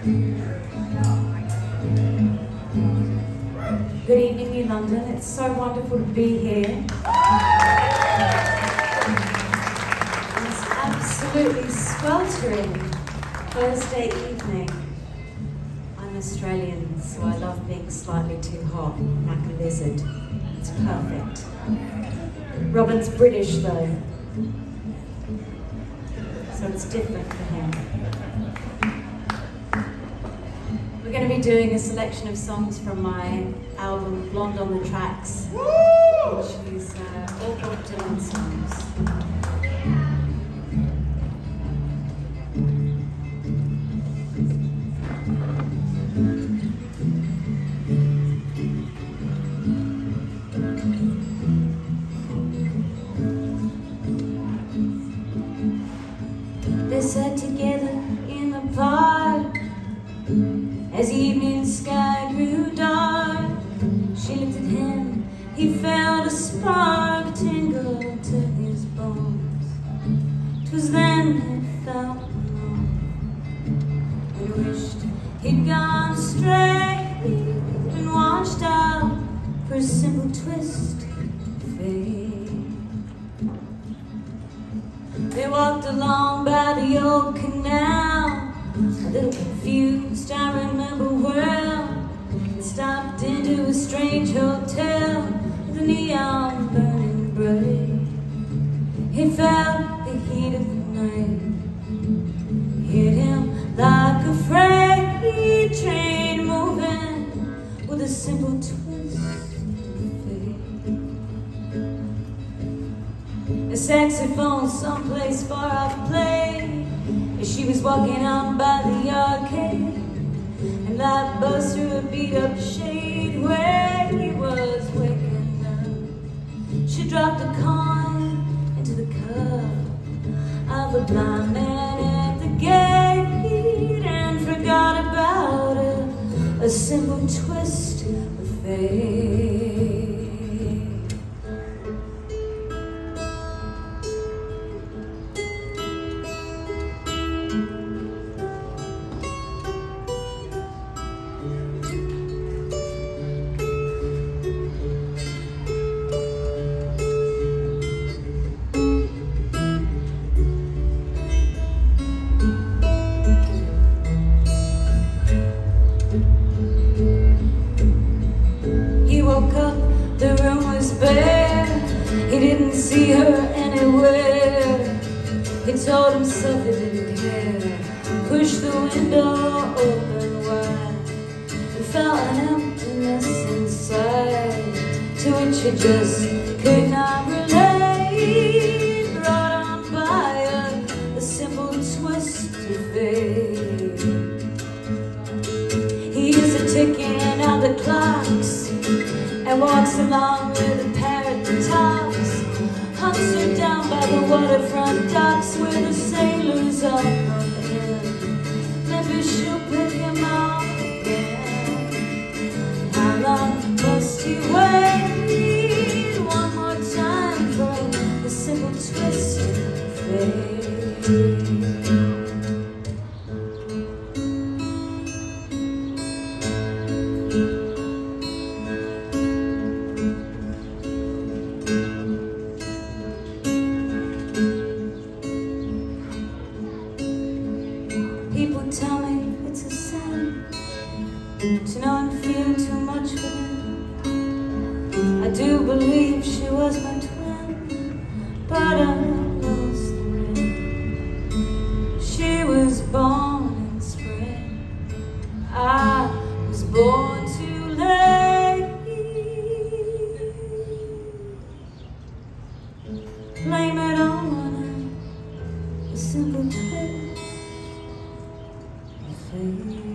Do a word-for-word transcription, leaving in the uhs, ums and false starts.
Good evening, New London. It's so wonderful to be here. It's absolutely sweltering Thursday evening. I'm Australian, so I love being slightly too hot, like a lizard. It's perfect. Robin's British, though, so it's different for him. We're going to be doing a selection of songs from my album Blonde on the Tracks, which is uh, all Bob Dylan songs. They sat together in the park as the evening sky grew dark. She looked at him, he felt a spark tingle to his bones. 'Twas then he felt alone and wished he'd gone straight and watched out for a simple twist of fate. They walked along by the old canal, a little confused, I remember well. Stopped into a strange hotel with a neon burning bright. He felt the heat of the night hit him like a freight train moving with a simple twist of fate. A saxophone someplace far off played as she was walking on by the arcade, and light buzzed through a beat-up shade where he was waking up. She dropped a coin into the cup of a blind man at the gate and forgot about it, a simple twist of fate. Woke up, the room was bare. He didn't see her anywhere. He told himself he didn't care. Pushed the window open wide and felt an emptiness inside to which he just could not relate. Brought on by a, a simple twist of fate. He is a ticking of the clocks and walks along with a parrot tops, hunts her down by the waterfront docks where the sailors all come in. Maybe she'll pick him up again. How long must he wait? One more time for the simple twist of fate. People tell me it's a sin to know and feel too much for them. I do believe she was my twin, but I lost the ring. She was born in spring, I was born too late. Blame it on a simple twist of fate.